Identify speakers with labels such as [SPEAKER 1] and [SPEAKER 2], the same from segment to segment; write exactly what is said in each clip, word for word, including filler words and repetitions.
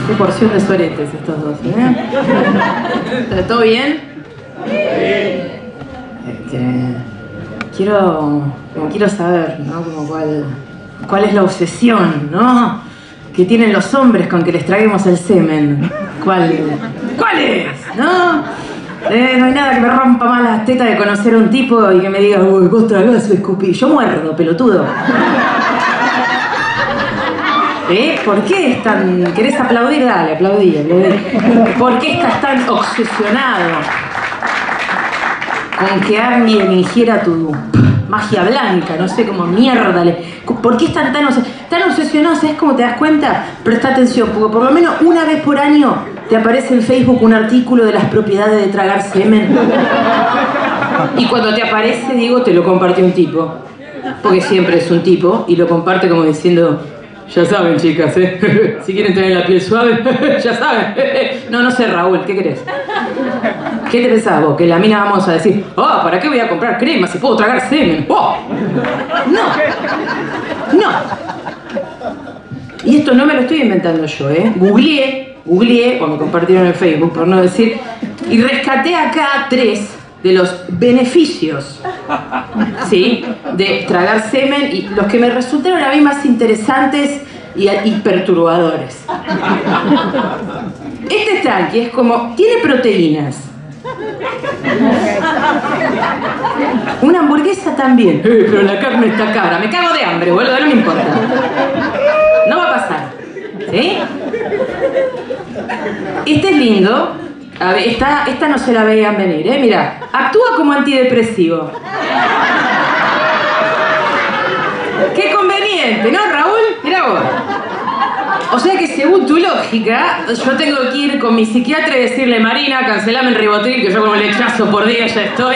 [SPEAKER 1] Qué porción de soretes estos dos, ¿eh? ¿Todo bien? Este, quiero, como quiero saber, ¿no? Como cuál, cuál es la obsesión, ¿no? Que tienen los hombres con que les traguemos el semen. ¿Cuál, cuál es? ¿No? Eh, no hay nada que me rompa más las tetas de conocer a un tipo y que me diga, uy, vos tragás o escupí. Yo muerdo, pelotudo. ¿Eh? ¿Por qué es tan...? ¿Querés aplaudir? Dale, aplaudí, aplaudí. ¿Por qué estás tan obsesionado con que alguien ingiera tu magia blanca? No sé, como mierda. Le... ¿Por qué están tan, obses... tan obsesionados? ¿Sabes cómo te das cuenta? Presta atención, porque por lo menos una vez por año te aparece en Facebook un artículo de las propiedades de tragar semen. Y cuando te aparece, digo, te lo compartió un tipo. Porque siempre es un tipo y lo comparte como diciendo... Ya saben, chicas, ¿eh? Si quieren tener la piel suave, ya saben. No, no sé, Raúl, ¿qué querés? ¿Qué te pensás vos? Que la mina vamos a decir, oh, ¿para qué voy a comprar crema si puedo tragar semen? ¡Oh! No. No. Y esto no me lo estoy inventando yo, ¿eh? Googleé, googleé, o me compartieron en Facebook, por no decir, y rescaté acá tres de los beneficios, ¿sí?, de tragar semen, y los que me resultaron a mí más interesantes y, y perturbadores. Este tranqui es como, tiene proteínas. Una hamburguesa también. Eh, pero la carne está cara. Me cago de hambre, boludo, no me importa. No va a pasar, ¿sí? Este es lindo. A ver, esta, esta no se la veían venir, ¿eh? Mira, actúa como antidepresivo. ¡Qué conveniente!, ¿no, Raúl? Mirá vos. O sea que según tu lógica, yo tengo que ir con mi psiquiatra y decirle, Marina, cancelame el Ribotril, que yo con un lechazo por día ya estoy.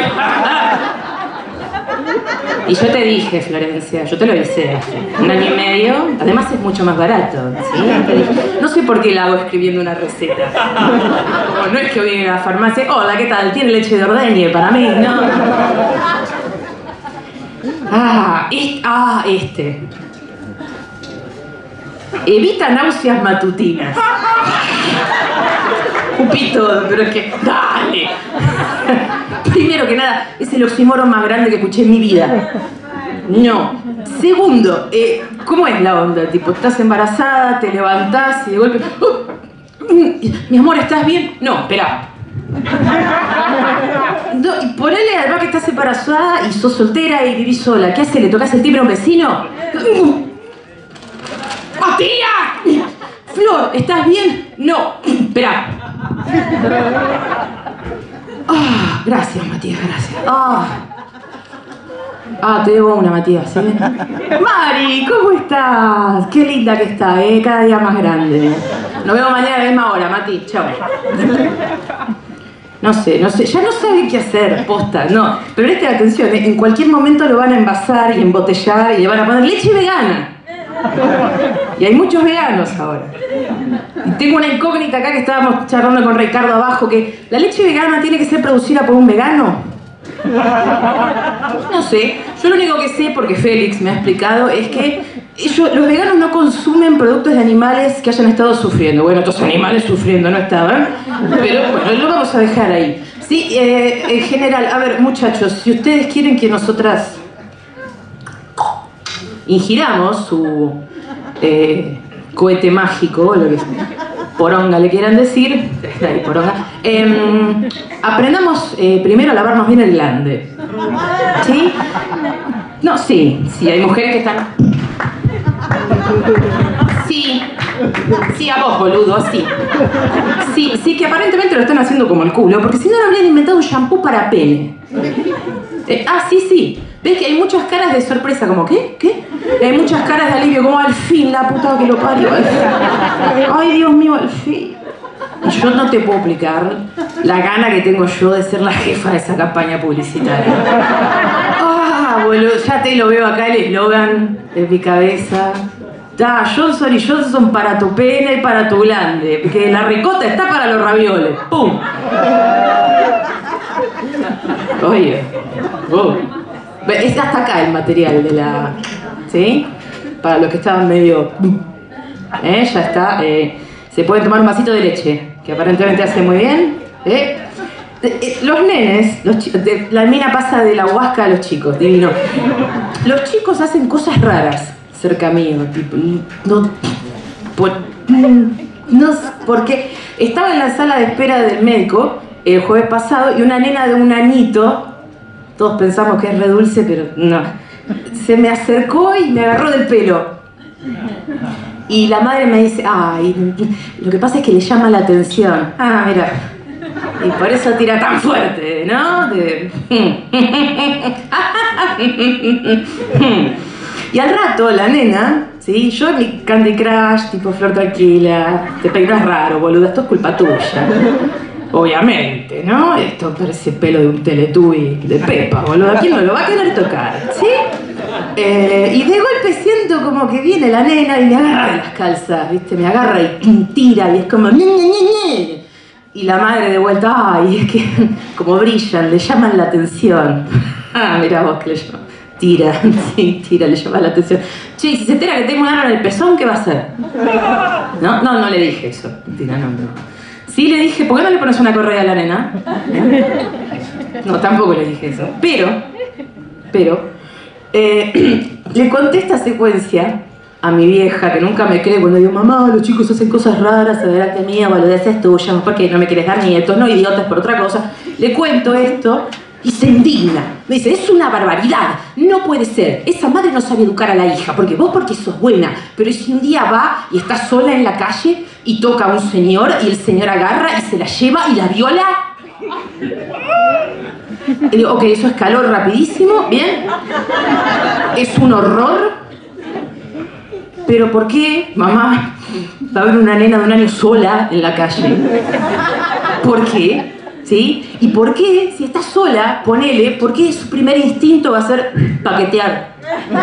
[SPEAKER 1] Y yo te dije, Florencia, yo te lo hice hace un año y medio. Además es mucho más barato, ¿sí? Te dije, no sé por qué la hago escribiendo una receta. Como no es que voy a la farmacia, hola, ¿qué tal? ¿Tiene leche de ordeñe para mí? No. Ah, este, ah, este. Evita náuseas matutinas. Cupí todo, pero es que... ¡Dale! Primero que nada, es el oxímoron más grande que escuché en mi vida. No. Segundo, eh, ¿cómo es la onda? Tipo, estás embarazada, te levantás y de golpe... Uh, mi amor, ¿estás bien? No, espera. No, y ponele además que estás embarazada y sos soltera y vivís sola. ¿Qué haces? ¿Le tocas el timbre a un vecino? ¡Matías! Flor, ¿estás bien? No, espera. Ah, gracias, Matías, gracias. Ah, ah, te debo una, Matías, ¿sí? Mari, ¿cómo estás? Qué linda que está, ¿eh? Cada día más grande. Nos vemos mañana a la misma hora, Mati. Chao. No sé, no sé, ya no saben qué hacer, posta, no. Pero presten atención, ¿eh? En cualquier momento lo van a envasar y embotellar y le van a poner leche vegana. Y hay muchos veganos ahora. Y tengo una incógnita acá que estábamos charlando con Ricardo abajo, que ¿la leche vegana tiene que ser producida por un vegano? No sé, yo lo único que sé, porque Félix me ha explicado, es que ellos, los veganos no consumen productos de animales que hayan estado sufriendo. Bueno, estos animales sufriendo no estaban, pero bueno, lo vamos a dejar ahí. Sí, eh, en general, a ver, muchachos, si ustedes quieren que nosotras ingiramos su eh, cohete mágico, lo que poronga le quieran decir, ahí, poronga, eh, aprendamos eh, primero a lavarnos bien el glande. ¿Sí? No, sí, sí, hay mujeres que están... Sí, sí, a vos, boludo, sí. Sí, sí, que aparentemente lo están haciendo como el culo, porque si no, no habrían inventado un shampoo para pene. Eh, ah, sí, sí. ¿Ves que hay muchas caras de sorpresa? Como, ¿qué? ¿Qué? Y hay muchas caras de alivio, como al fin, la puta que lo parió. Ay, Dios mío, al fin. Y yo no te puedo explicar la gana que tengo yo de ser la jefa de esa campaña publicitaria. Ah, boludo, ya te lo veo acá el eslogan de mi cabeza. Ah, Johnson y Johnson para tu pene y para tu glande. Porque la ricota está para los ravioles. ¡Pum! Oye. Oh. Es hasta acá el material de la... ¿Sí? Para los que estaban medio... ¿Eh? Ya está. Eh... Se pueden tomar un vasito de leche, que aparentemente hace muy bien. ¿eh? Los nenes, los de, la mina pasa de la huasca a los chicos, divino. Los chicos hacen cosas raras cerca mío, tipo, no, por, no, porque estaba en la sala de espera del médico el jueves pasado y una nena de un añito, todos pensamos que es re dulce, pero no, se me acercó y me agarró del pelo. Y la madre me dice, ay, lo que pasa es que le llama la atención. Ah, mira. Y por eso tira tan fuerte, ¿no? De... Y al rato la nena, ¿sí? Yo en mi Candy Crush, tipo Flor tranquila, te peinas raro, boluda, esto es culpa tuya. Obviamente, ¿no? Esto parece pelo de un Teletubby de Pepa, boluda. ¿Quién no lo va a querer tocar? ¿Sí? Eh, y de golpe siento como que viene la nena y me agarra de las calzas, ¿viste? Me agarra y tira y es como... Ñe, Ñe, Ñe, Ñe. Y la madre de vuelta, ay, es que como brillan, le llaman la atención. Ah, mirá vos que le llaman. Tira, sí, tira, le llama la atención. Che, y si se entera que tengo un arma en el pezón, ¿qué va a hacer? No, no, no le dije eso. Mentira, no, no. Sí le dije, ¿por qué no le pones una correa a la nena? No, tampoco le dije eso. Pero, pero, eh, le conté esta secuencia a mi vieja, que nunca me cree cuando digo, mamá, los chicos hacen cosas raras, adelante mía, boludeces tuyas, porque no me quieres dar nietos, no idiotas por otra cosa. Le cuento esto y se indigna. Me dice, es una barbaridad, no puede ser. Esa madre no sabe educar a la hija, porque vos porque sos buena, pero si un día va y está sola en la calle y toca a un señor y el señor agarra y se la lleva y la viola. Y digo, ok, eso escaló rapidísimo, bien. Es un horror. Pero ¿por qué, mamá, va a haber una nena de un año sola en la calle? ¿Por qué? ¿Sí? ¿Y por qué, si está sola, ponele, por qué su primer instinto va a ser paquetear?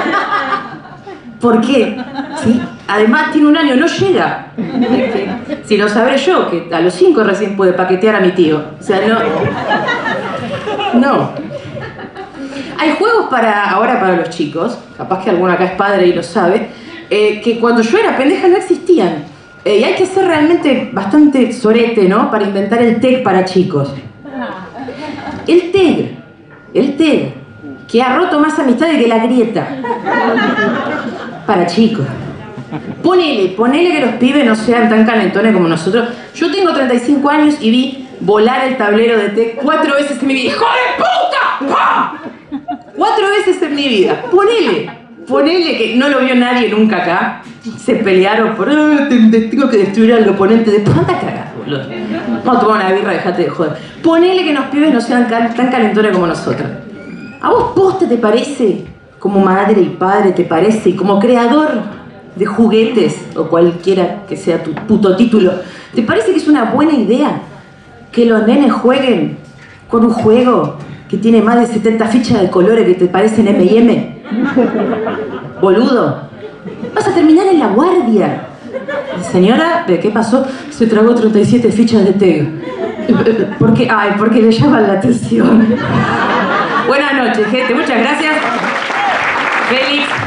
[SPEAKER 1] ¿Por qué? ¿Sí? Además tiene un año, no llega. Si lo sabré yo, que a los cinco recién puede paquetear a mi tío. O sea, no... No. Hay juegos para ahora para los chicos, capaz que alguno acá es padre y lo sabe, Eh, que cuando yo era pendeja no existían. Eh, y hay que ser realmente bastante sorete, ¿no? Para inventar el T E G para chicos. El T E G, el T E G, que ha roto más amistades que la grieta. Para chicos. Ponele, ponele que los pibes no sean tan calentones como nosotros. Yo tengo treinta y cinco años y vi volar el tablero de T E G cuatro veces en mi vida. ¡Hijo de puta! ¡Pah! Cuatro veces en mi vida. Ponele. Ponele que no lo vio nadie nunca acá. Se pelearon por... Oh, tengo que destruir al oponente. Después anda cagado, boludo. Vamos a tomar una birra, dejate de joder. Ponele que los pibes no sean tan calentones como nosotros. ¿A vos posta te parece? Como madre y padre te parece. Y como creador de juguetes o cualquiera que sea tu puto título, ¿te parece que es una buena idea que los nenes jueguen con un juego que tiene más de setenta fichas de colores que te parecen eme y eme? Boludo, vas a terminar en la guardia. Señora, ¿qué pasó? Se tragó treinta y siete fichas de T E G. ¿Por qué? Ay, porque le llaman la atención. Buenas noches, gente. Muchas gracias. Félix.